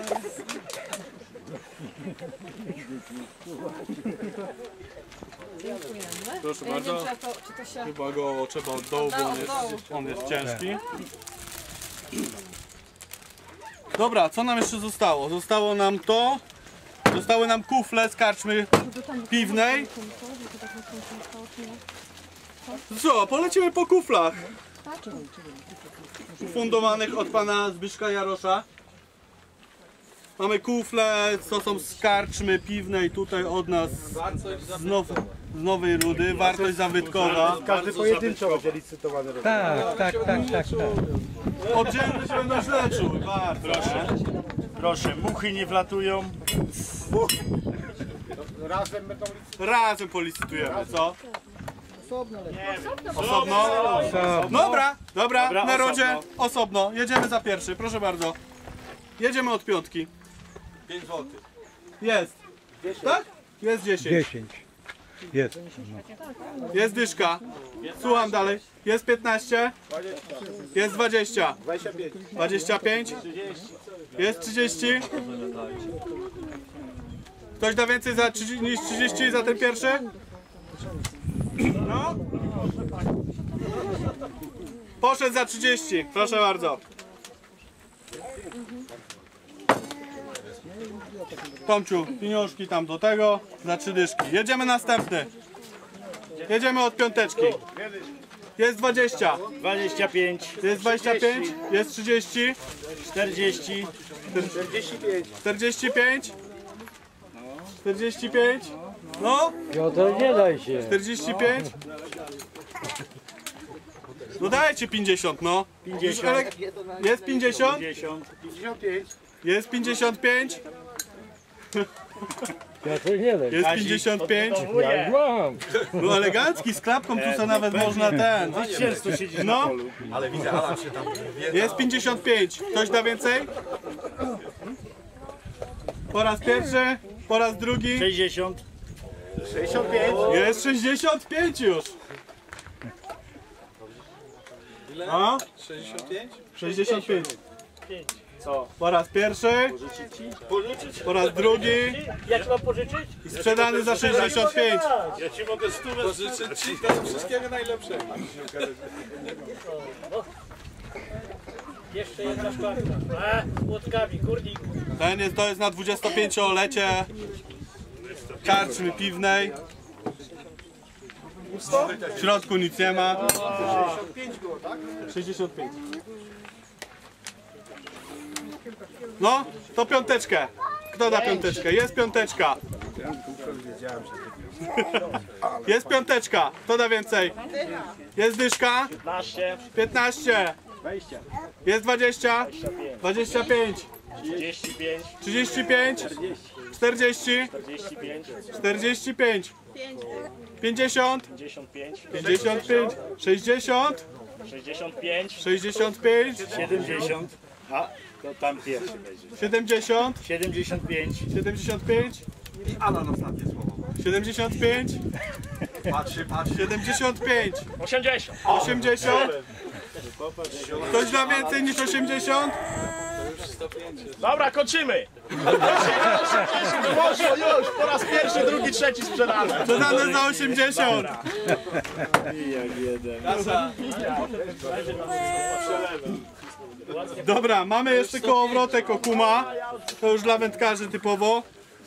Dziękujemy. Proszę Ja nie bardzo. wiem, czy, to, czy to się... Chyba go trzeba od dołu, bo on jest, on jest ciężki. Dobra, co nam jeszcze zostało? Zostało nam to. Zostały nam kufle z karczmy piwnej. Co, polecimy po kuflach. Ufundowanych od pana Zbyszka Jarosza. Mamy kufle, co są z karczmy piwnej tutaj od nas z, now, z Nowej Rudy. Wartość zabytkowa. Każdy pojedynczo będzie licytowany. Tak, tak, tak, tak, tak. Oddzielny się będą źle czuły, bardzo. Proszę. Proszę, muchy nie wlatują. Razem będą Razem policytujemy, co? osobno. Osobno? Osobno. Dobra, dobra, Dobra, na rodzie osobno. osobno. Jedziemy za pierwszy, proszę bardzo. Jedziemy od piątki. pięć złotych. Jest. Tak? Jest dziesięć. dziesięć. Jest. Jest dyszka. Słucham dalej. Jest piętnaście. Jest dwadzieścia. dwadzieścia pięć. Jest trzydzieści. Ktoś da więcej za trzydzieści niż trzydzieści za ten pierwszy? No. Poszedł za trzydzieści. Proszę bardzo. Tomciu, pieniążki tam do tego, za trzy dyszki. Jedziemy następny. Jedziemy od piąteczki. Jest dwadzieścia. dwadzieścia pięć. Jest dwadzieścia pięć. Jest trzydzieści. czterdzieści. czterdzieści pięć. czterdzieści pięć. No. Piotr, nie daj się. czterdzieści pięć. No dajcie pięćdziesiąt, no. pięćdziesiąt. Jest pięćdziesiąt. pięćdziesiąt. Jest pięćdziesiąt pięć. Piotr, nie daj się. Jest pięćdziesiąt pięć. Ja już mam. No elegancki, z klapką tu sobie nawet można ten. Często siedzisz na No. polu. Ale widzę, Alan się tam Jest pięćdziesiąt pięć. Ktoś da więcej? Po raz pierwszy, po raz drugi. sześćdziesiąt. sześćdziesiąt pięć. Jest sześćdziesiąt pięć już. No? sześćdziesiąt pięć? sześćdziesiąt pięć. Co? Po raz pierwszy, Pożyczyć? po raz drugi Ja ci mam pożyczyć? i sprzedany za sześćdziesiąt pięć. Ja ci mogę stówę Pożyczyć ci tego wszystkiego najlepszego. Jeszcze jedna szklanka. A, z płotkami, kurnik. Ten jest, to jest na dwudziestopięciolecie karczmy piwnej. W środku nic nie ma. sześćdziesiąt pięć było, tak? sześćdziesiąt pięć. No, to piąteczkę. Kto da piąteczkę? Jest piąteczka. Jest piąteczka. Kto da więcej? Jest dyszka. piętnaście. piętnaście. Jest dwadzieścia. dwadzieścia pięć. trzydzieści pięć. trzydzieści pięć. czterdzieści. czterdzieści pięć. czterdzieści pięć. pięćdziesiąt. pięćdziesiąt pięć. pięćdziesiąt pięć. sześćdziesiąt. sześćdziesiąt pięć. sześćdziesiąt pięć. siedemdziesiąt. A, to tam pierwszy będzie. siedemdziesiąt. siedemdziesiąt pięć. siedemdziesiąt pięć. I Alan ostatnie słowo. siedemdziesiąt pięć. Patrzy, patrzy. siedemdziesiąt pięć. osiemdziesiąt. osiemdziesiąt. Ktoś da więcej niż osiemdziesiąt? Dobra, kończymy. Poszło już, po raz pierwszy, drugi, trzeci sprzedane. Sprzedane za osiemdziesiąt. Dobra, mamy jeszcze kołowrotek Okuma. To już dla wędkarzy typowo.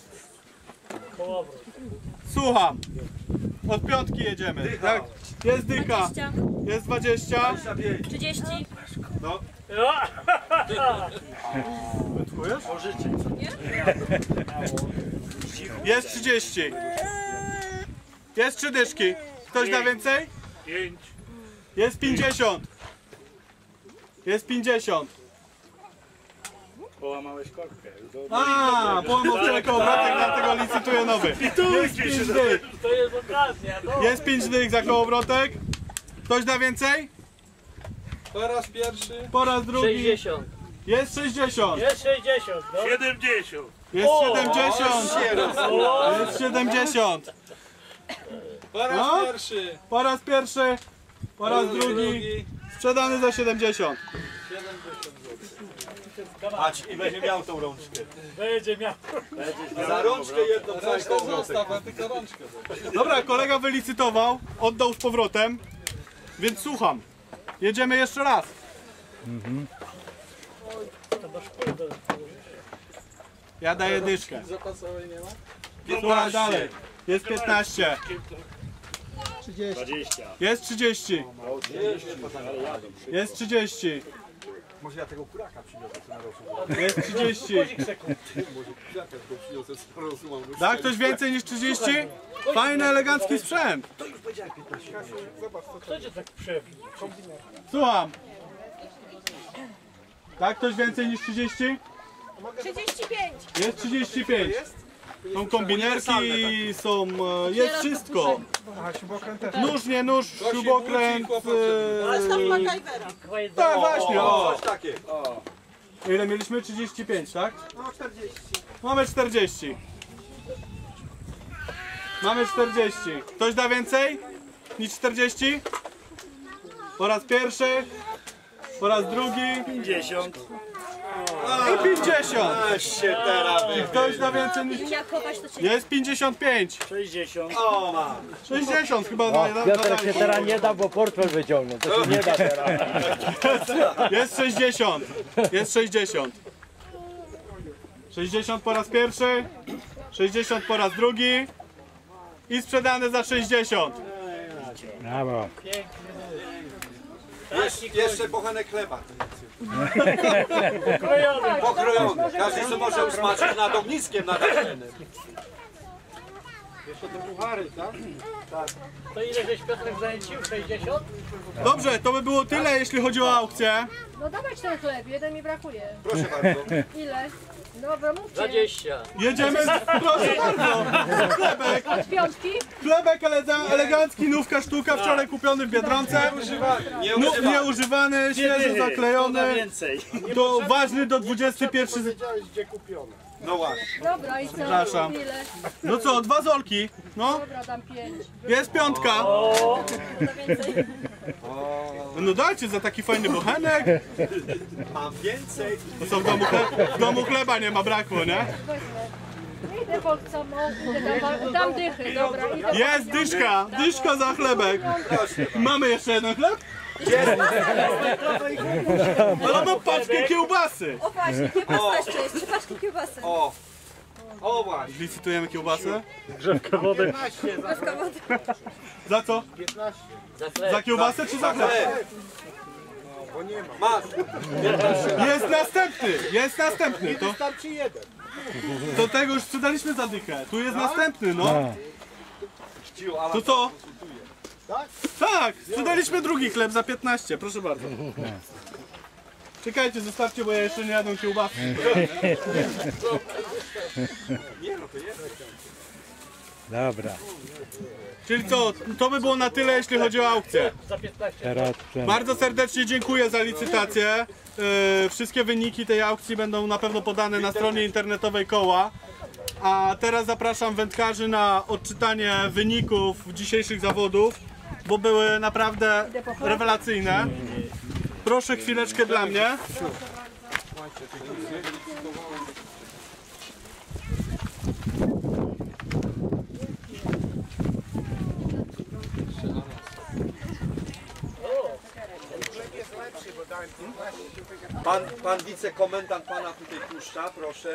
Słucham. Od piątki jedziemy. Tak? Jest dycha. Jest dwadzieścia. trzydzieści. No. Wędkujesz? Jest trzydzieści. Jest trzy dyszki. Ktoś da więcej? pięć. Jest pięćdziesiąt. Jest pięćdziesiąt. Połamałeś korkę. A, połamał wczoraj kołowrotek, dlatego licytuję nowy. Jest pięć dych. To jest okazja. Jest pięć dych za kołowrotek. Ktoś da więcej? Po raz pierwszy. Po raz drugi. sześćdziesiąt. Jest sześćdziesiąt. Jest sześćdziesiąt. No. siedemdziesiąt. Jest siedemdziesiąt. Jest siedemdziesiąt. Po raz No. pierwszy. Po raz pierwszy. Po raz drugi. Sprzedany za siedemdziesiąt. Patrz i będzie miał tą rączkę. Będzie miał. Za rączkę jedną rękę zostaw, a tylko rączkę. Dobra, kolega wylicytował, oddał z powrotem, więc słucham. Jedziemy jeszcze raz. Ja daję dyszkę. Zapasowej nie ma? Słuchaj dalej. Jest piętnaście. dwadzieścia. Jest trzydzieści. Jest trzydzieści. Może ja tego kuraka przyniosę na rosół. Jest trzydzieści. Może kuraka go przyniosę z rosół. Da ktoś więcej niż trzydzieści? Fajny, elegancki sprzęt. Kto cię tak przebił? Słucham. Da ktoś więcej niż trzydzieści? trzydzieści pięć. Jest trzydzieści pięć. Są kombinerki, są, e, jest wszystko. Nóż, nie nóż, śrubokręt. E, tak właśnie, o. Ile mieliśmy? trzydzieści pięć, tak? No czterdzieści. Mamy czterdzieści. Mamy czterdzieści. Ktoś da więcej niż czterdzieści? Po raz pierwszy. Po raz drugi. pięćdziesiąt. I pięćdziesiąt. się teraz. Ktoś da więcej niż... Jak chować to cię. Jest pięćdziesiąt pięć. sześćdziesiąt. O, ma. sześćdziesiąt chyba na jeden. Piotrek się teraz nie da, bo portfel wyciągnął. To się nie da teraz. Jest sześćdziesiąt. Jest sześćdziesiąt. sześćdziesiąt po raz pierwszy. sześćdziesiąt po raz drugi. I sprzedane za sześćdziesiąt. Brawo. Jeszcze, jeszcze bochenek chleba. Krojony. Pokrojony. Każdy co może usmażyć nad ogniskiem na deszczennym. Jeszcze te puchary, tak? To ile żeś Piotrek zaliczył? sześćdziesiąt? Dobrze, to by było tyle, jeśli chodzi o aukcję. No dawać ten chleb, jeden mi brakuje. Proszę bardzo. Ile? Dobra, mówcie. dwadzieścia. Jedziemy, z... proszę bardzo. Chlebek. Od piątki? Chlebek ele- elegancki, nówka sztuka, wczoraj kupiony w Biedronce. Nów nieużywany, świeżo zaklejony. Więcej. To ważny do dwudziestego pierwszego. Wiedziałeś gdzie kupione. No właśnie. Dobra, i co? Przepraszam. Ile? No co, dwa zolki. No, Dobra, dam pięć. jest piątka. To więcej. No dajcie za taki fajny bochenek. Mam więcej. To co w domu, chle- w domu chleba nie ma, brakło, nie? Nie idę po co, dam, dam dychy, dobra. Idę Jest dyszka, dyszka za chlebek. Mamy jeszcze jeden chleb? Ale mam paczkę kiełbasy. O właśnie, kiełbasa jeszcze jest. Trzy paczki kiełbasy. O. O właśnie. Licytujemy kiełbasę. Grzewka wody. Kiełbaska wody. Za co? Za chleb. Za kiełbasę czy za chleb? Masz. Jest następny, jest następny. To, Wystarczy jeden. to tego już sprzedaliśmy za dychę. Tu jest następny, no. To co? Tak? Tak, sprzedaliśmy drugi chleb za piętnaście, proszę bardzo. Czekajcie, zostawcie, bo ja jeszcze nie jadę kiełbasy. Dobra. Czyli co, to by było na tyle, jeśli chodzi o aukcję. Za piętnaście. Teraz Bardzo serdecznie dziękuję za licytację. Yy, wszystkie wyniki tej aukcji będą na pewno podane na stronie internetowej koła. A teraz zapraszam wędkarzy na odczytanie wyników dzisiejszych zawodów, bo były naprawdę rewelacyjne. Proszę chwileczkę dla mnie. Pan, pan wicekomendant pana tutaj puszcza, proszę.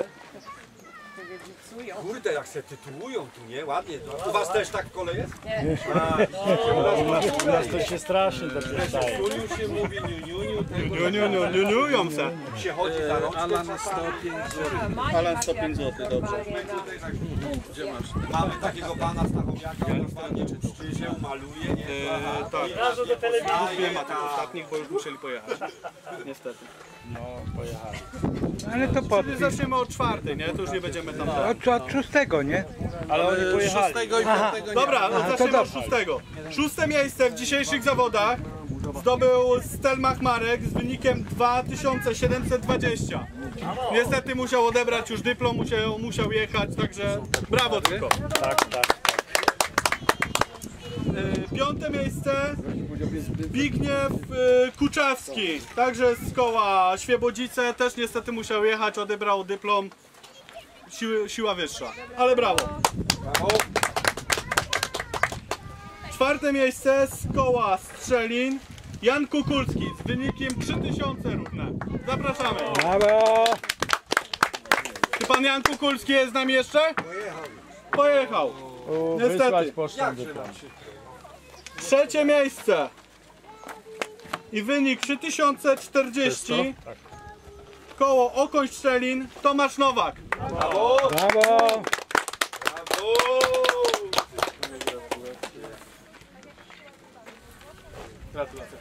Kurde, jak się tytułują tu, nie? Ładnie. U was też tak w kole jest? Nie. A, U nas to się strasznie dobrze staje. Niuniu się mówi, niuniuniu, tego... Niuniu, niuniują se. się chodzi za rączkę. Alan sto pięć złotych. Alan sto pięć złotych, dobrze. Gdzie masz? Mamy takiego pana Stachowiaka, normalnie czczy się, maluje, nie? Eee, tak. Razu do telewizji. Nie ma tych ostatnich, bo już musieli pojechać. Niestety. No, pojechali. Ale to po Czyli zaczniemy od czwartej, nie? To już nie będziemy tam... Od, od szóstego, nie? Ale oni pojechali. Szóstego i piątego nie. Dobra, Aha, to zaczniemy od dobrze. szóstego. Szóste miejsce w dzisiejszych zawodach zdobył Stelmach Marek z wynikiem dwa tysiące siedemset dwadzieścia. Niestety musiał odebrać już dyplom, musiał, musiał jechać, także brawo tylko. Tak, tak. E, Piąte miejsce Zbigniew e, Kuczawski, także z koła Świebodzice, też niestety musiał jechać, odebrał dyplom, Siły, siła wyższa, ale brawo. Czwarte miejsce z koła Strzelin Jan Kukulski z wynikiem trzy tysiące równe. Zapraszamy. Brawo! Czy pan Jan Kukulski jest z nami jeszcze? Pojechał. Pojechał. U, Niestety. wysłać pocztą dyplom. Trzecie miejsce i wynik trzy tysiące czterdzieści. Koło Okoń Szczelin Tomasz Nowak. Brawo! Brawo! Gratulacje.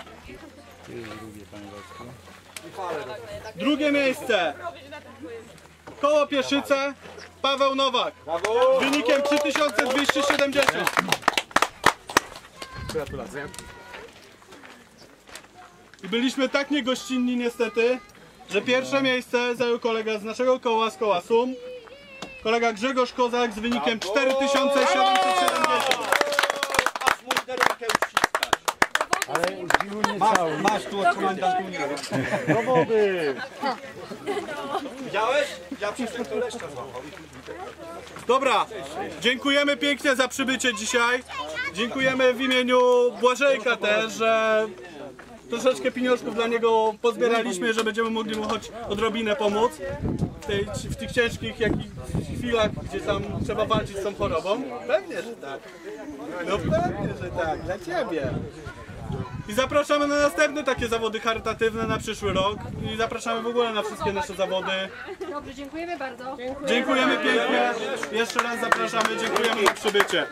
Drugie miejsce Koło Pieszyce Paweł Nowak z wynikiem trzy tysiące dwieście siedemdziesiąt. Gratulacje. I byliśmy tak niegościnni niestety, że pierwsze miejsce zajął kolega z naszego koła, z koła Sum. Kolega Grzegorz Kozak z wynikiem cztery tysiące siedemset siedemdziesiąt. Aż mój rękę uściskać. Ale dziwu nie Masz, cały. masz tu od komendantu. Do wody. Widziałeś? Ja przyszedłem to leszcza złapał. Dobra, dziękujemy pięknie za przybycie dzisiaj. Dziękujemy w imieniu Błażejka też, że troszeczkę pieniążków dla niego pozbieraliśmy, że będziemy mogli mu choć odrobinę pomóc w, tej, w tych ciężkich jakich chwilach, gdzie tam trzeba walczyć z tą chorobą. Pewnie, że tak. No pewnie, że tak, dla ciebie. I zapraszamy na następne takie zawody charytatywne na przyszły rok. I zapraszamy w ogóle na wszystkie nasze zawody. Dobrze, dziękujemy bardzo. Dziękujemy pięknie. Jeszcze raz zapraszamy, dziękujemy za przybycie.